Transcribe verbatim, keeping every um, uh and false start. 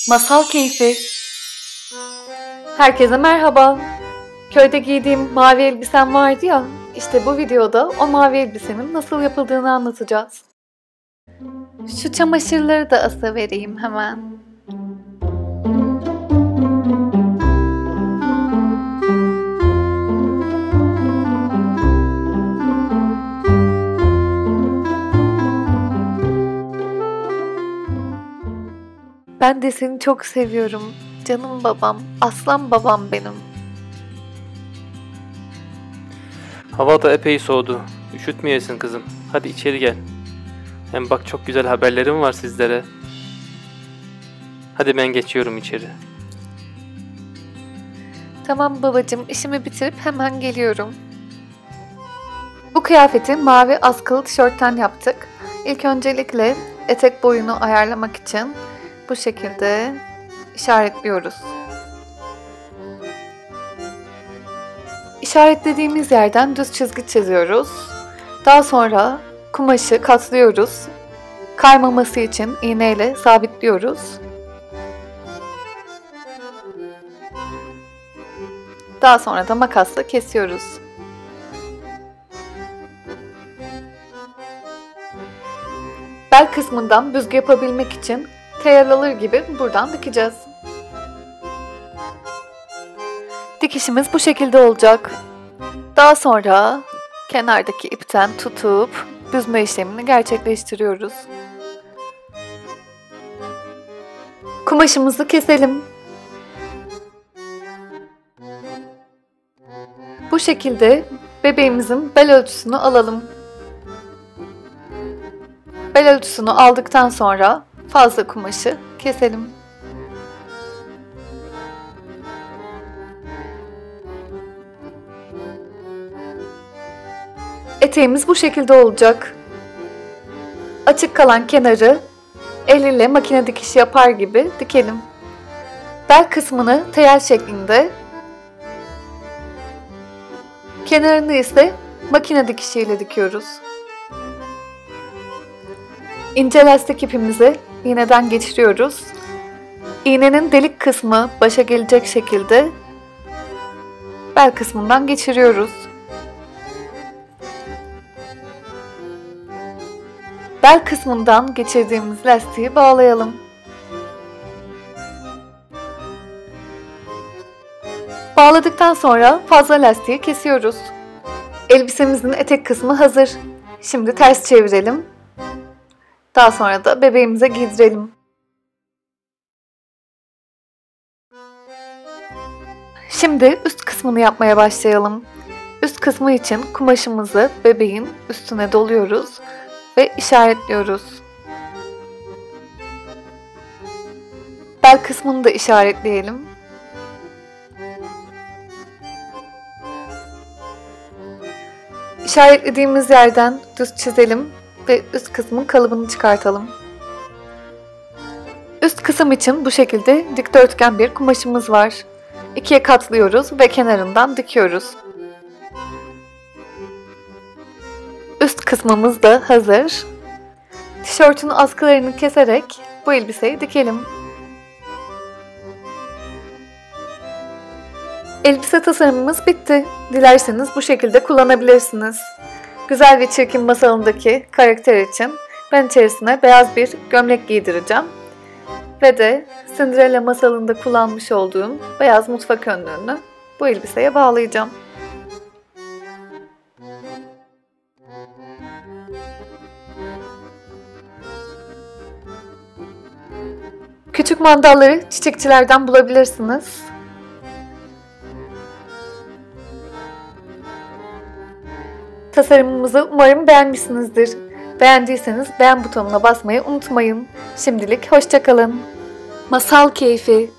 Masal keyfi. Herkese merhaba. Köyde giydiğim mavi elbisem vardı ya, işte bu videoda o mavi elbisenin nasıl yapıldığını anlatacağız. Şu çamaşırları da asıvereyim hemen. Ben de seni çok seviyorum. Canım babam, aslan babam benim. Hava da epey soğudu. Üşütmeyesin kızım. Hadi içeri gel. Hem bak çok güzel haberlerim var sizlere. Hadi ben geçiyorum içeri. Tamam babacığım, işimi bitirip hemen geliyorum. Bu kıyafeti mavi askılı tişörtten yaptık. İlk öncelikle etek boyunu ayarlamak için bu şekilde işaretliyoruz. İşaretlediğimiz yerden düz çizgi çiziyoruz. Daha sonra kumaşı katlıyoruz. Kaymaması için iğneyle sabitliyoruz. Daha sonra da makasla kesiyoruz. Bel kısmından büzgü yapabilmek için teyel alır gibi buradan dikeceğiz. Dikişimiz bu şekilde olacak. Daha sonra kenardaki ipten tutup büzme işlemini gerçekleştiriyoruz. Kumaşımızı keselim. Bu şekilde bebeğimizin bel ölçüsünü alalım. Bel ölçüsünü aldıktan sonra fazla kumaşı keselim. Eteğimiz bu şekilde olacak. Açık kalan kenarı el ile makine dikişi yapar gibi dikelim. Bel kısmını teyel şeklinde, kenarını ise makine dikişiyle dikiyoruz. İnce lastik ipimizi iğneden geçiriyoruz. İğnenin delik kısmı başa gelecek şekilde bel kısmından geçiriyoruz. Bel kısmından geçirdiğimiz lastiği bağlayalım. Bağladıktan sonra fazla lastiği kesiyoruz. Elbisemizin etek kısmı hazır. Şimdi ters çevirelim. Daha sonra da bebeğimize giydirelim. Şimdi üst kısmını yapmaya başlayalım. Üst kısmı için kumaşımızı bebeğin üstüne doluyoruz ve işaretliyoruz. Bel kısmını da işaretleyelim. İşaretlediğimiz yerden düz çizelim ve üst kısmın kalıbını çıkartalım. Üst kısım için bu şekilde dikdörtgen bir kumaşımız var. İkiye katlıyoruz ve kenarından dikiyoruz. Üst kısmımız da hazır. Tişörtün askılarını keserek bu elbiseyi dikelim. Elbise tasarımımız bitti. Dilerseniz bu şekilde kullanabilirsiniz. Güzel ve Çirkin masalındaki karakter için ben içerisine beyaz bir gömlek giydireceğim. Ve de Cinderella masalında kullanmış olduğum beyaz mutfak önlüğünü bu elbiseye bağlayacağım. Küçük mandalları çiçekçilerden bulabilirsiniz. Tasarımımızı umarım beğenmişsinizdir. Beğendiyseniz beğen butonuna basmayı unutmayın. Şimdilik hoşça kalın. Masal keyfi.